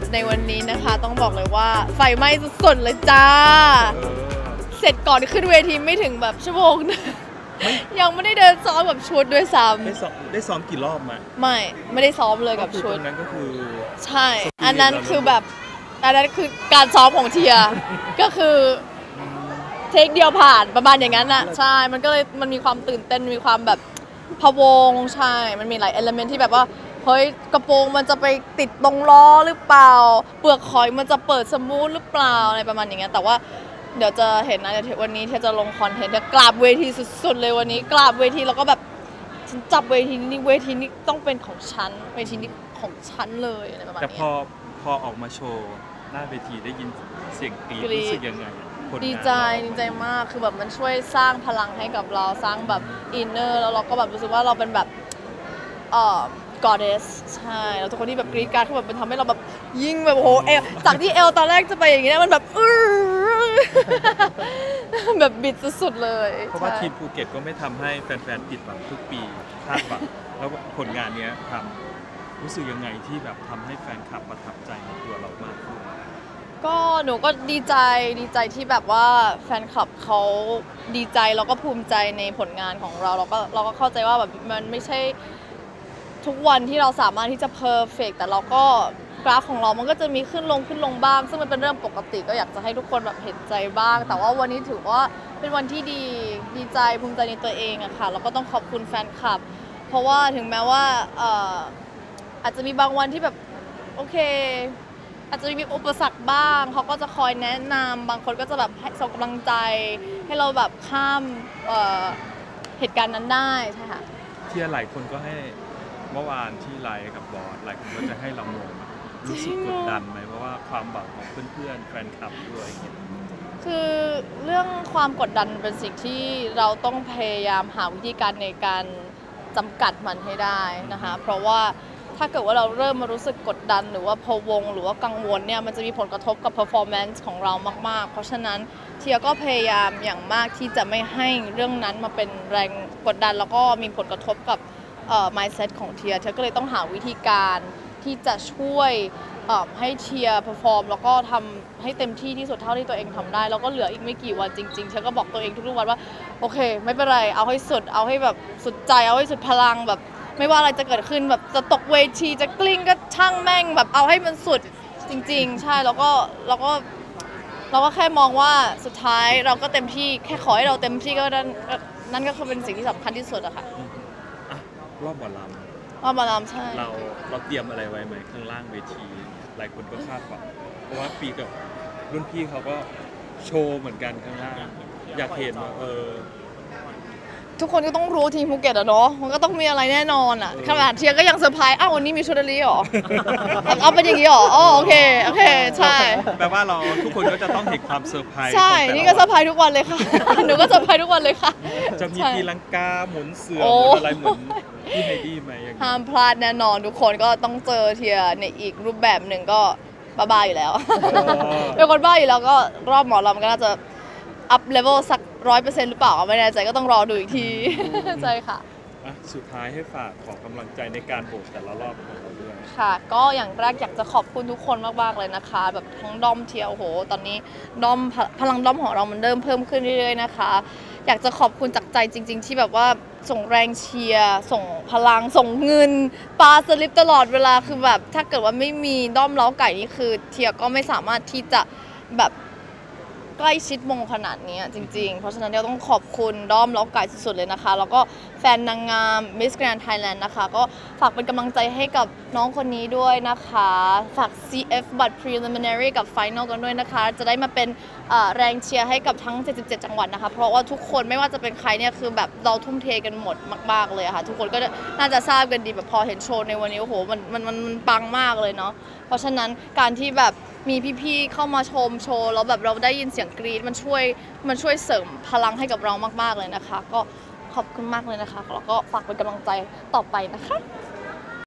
ในวันนี้นะคะต้องบอกเลยว่าไฟไหม้สุดๆเลยจ้าเสร็จก่อนขึ้นเวทีไม่ถึงแบบชั่วโมงยังไม่ได้เดินซ้อมกับชุดด้วยซ้ำได้ซ้อมกี่รอบมาไม่ได้ซ้อมเลยกับชุดนั้นก็คือใช่อันนั้นคือแบบอันนั้นคือการซ้อมของเทียก็คือเทคเดียวผ่านประมาณอย่างนั้นอ่ะใช่มันก็เลยมันมีความตื่นเต้นมีความแบบพะวงใช่มันมีหลายเอลิเมนต์ที่แบบว่าเฮ้ยกระโปรงมันจะไปติดตรงล้อหรือเปล่าเปลือกหอยมันจะเปิดสมูทหรือเปล่าอะไรประมาณอย่างเงี้ยแต่ว่าเดี๋ยวจะเห็นนะเดี๋ยววันนี้เธอจะลงคอนเทนต์กราบเวทีสุดๆเลยวันนี้กราบเวทีแล้วก็แบบฉันจับเวทีนี้ต้องเป็นของฉันเวทีนี้ของฉันเลยอะไรประมาณนี้แต่พอออกมาโชว์หน้าเวทีได้ยินเสียงกรี๊ดรู้สึกยังไงดีใจมากคือแบบมันช่วยสร้างพลังให้กับเราสร้างแบบอินเนอร์แล้วเราก็แบบรู้สึกว่าเราเป็นแบบgoddess ใช่แล้วทุกคนที่แบบกรี๊ดการ์ดคือแบบมันทำให้เราแบบยิ่งแบบโอ้โหเอลจากที่เอลตอนแรกจะไปอย่างงี้มันแบบแบบบิดสุดๆเลยเพราะว่าทีมภูเก็ตก็ไม่ทำให้แฟนๆผิดหวังทุกปีคาดหวังแล้วผลงานนี้ทำรู้สึกยังไงที่แบบทำให้แฟนคลับประทับใจในตัวเรามากขึ้นก็หนูก็ดีใจที่แบบว่าแฟนคลับเขาดีใจแล้วก็ภูมิใจในผลงานของเราเราก็เข้าใจว่าแบบมันไม่ใช่ทุกวันที่เราสามารถที่จะเพอร์เฟกต์แต่เราก็กราฟของเรามันก็จะมีขึ้นลงบ้างซึ่งมันเป็นเรื่องปกติก็อยากจะให้ทุกคนแบบเห็นใจบ้างแต่ว่าวันนี้ถือว่าเป็นวันที่ดีใจภูมิใจในตัวเองอะค่ะแล้วก็ต้องขอบคุณแฟนคลับเพราะว่าถึงแม้ว่าอาจจะมีบางวันที่แบบโอเคอาจจะมีอุปสรรคบ้างเขาก็จะคอยแนะนำบางคนก็จะแบบให้ส่งกำลังใจให้เราแบบข้ามเหตุการณ์นั้นได้ใช่ค่ะเที่ยหลายคนก็ให้เมื่อวานที่ไลน์กับบอสหลายคนก็จะให้เราลงรู้สึกกดดันไหมเพราะว่าความหวังของเพื่อนๆแฟนคลับด้วยอย่างเงี้ยคือเรื่องความกดดันเป็นสิ่งที่เราต้องพยายามหาวิธีการในการจำกัดมันให้ได้นะคะเพราะว่าถ้าเกิดว่าเราเริ่มมารู้สึกกดดันหรือว่าพะวงหรือว่ากังวลเนี่ยมันจะมีผลกระทบกับ performance ของเรามากๆเพราะฉะนั้นเทียก็พยายามอย่างมากที่จะไม่ให้เรื่องนั้นมาเป็นแรงกดดันแล้วก็มีผลกระทบกับmindset ของเทียก็เลยต้องหาวิธีการที่จะช่วยให้เทีย perform แล้วก็ทำให้เต็มที่ที่สุดเท่าที่ตัวเองทำได้แล้วก็เหลืออีกไม่กี่วันจริงๆเทียก็บอกตัวเองทุกๆวันว่าโอเคไม่เป็นไรเอาให้สุดเอาให้แบบสุดใจเอาให้สุดพลังแบบไม่ว่าอะไรจะเกิดขึ้นแบบจะตกเวทีจะกลิ้งก็ช่างแม่งแบบเอาให้มันสุดจริงๆใช่แล้วก็แค่มองว่าสุดท้ายเราก็เต็มที่แค่ขอให้เราเต็มที่ก็นั่นก็คือเป็นสิ่งที่สำคัญที่สุดอะค่ะรอบหมอลำใช่เราเตรียมอะไรไว้ไหมข้างล่างเวทีหลายคนก็คาดหวังเพราะว่าปีกับรุ่นพี่เขาก็โชว์เหมือนกันข้างล่างอยากเห็นว่าทุกคนก็ต้องรู้ทีมภูเก็ตอะเนาะมันก็ต้องมีอะไรแน่นอนอะขนาดเทียก็ยังเซอร์ไพรส์อ้าววันนี้มีชุดอะไรหรอเอาเป็นอย่างนี้หรออ๋อโอเคใช่แปลว่าเราทุกคนก็จะต้องเห็นความเซอร์ไพรส์ใช่นี่ก็เซอร์ไพรส์ทุกวันเลยค่ะหนูก็เซอร์ไพรส์ทุกวันเลยค่ะจะมีตีลังกาหมุนเสือหมุนอะไรเหมือนที่ไฮดี้ไหมห้ามพลาดแน่นอนทุกคนก็ต้องเจอเทียในอีกรูปแบบหนึ่งก็บ้าอยู่แล้วเป็นคนบ้าอยู่แล้วก็รอบหมอลำก็น่าจะอัพเลเวลสัก100%หรือเปล่าไม่แน่ใจก็ต้องรอดูอีกทีใช่ค่ะสุดท้ายให้ฝากขอกำลังใจในการโหวตแต่ละรอบของเราด้วยค่ะก็อย่างแรกอยากจะขอบคุณทุกคนมากๆเลยนะคะแบบทั้งด้อมเทียโอ้โหตอนนี้ด้อมพลังด้อมของเรามันเริ่มเพิ่มขึ้นเรื่อยๆนะคะอยากจะขอบคุณจากใจจริงๆที่แบบว่าส่งแรงเชียร์ส่งพลังส่งเงินปาสลิปตลอดเวลาคือแบบถ้าเกิดว่าไม่มีด้อมเล้าไก่นี่คือเทียก็ไม่สามารถที่จะแบบใกล้ชิดมงขนาดนี้จริงๆเพราะฉะนั้นเราต้องขอบคุณด้อมเล้าไก่สุดๆเลยนะคะแล้วก็แฟนนางงาม Miss Grand Thailand นะคะก็ฝากเป็นกำลังใจให้กับน้องคนนี้ด้วยนะคะฝาก CF บัตร Preliminary กับ Final กันด้วยนะคะจะได้มาเป็นแรงเชียร์ให้กับทั้ง77จังหวัดนะคะเพราะว่าทุกคนไม่ว่าจะเป็นใครเนี่ยคือแบบเราทุ่มเทกันหมดมากๆเลยค่ะทุกคนก็น่าจะทราบกันดีแบบพอเห็นโชว์ในวันนี้โอ้โหมันปังมากเลยเนาะเพราะฉะนั้นการที่แบบมีพี่ๆเข้ามาชมโชว์แล้วแบบเราได้ยินเสียงกรี๊ดมันช่วยเสริมพลังให้กับเรามากๆเลยนะคะก็ขอบคุณมากเลยนะคะแล้วก็ฝากเป็นกำลังใจต่อไปนะคะ